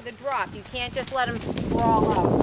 for the drop. You can't just let them sprawl out.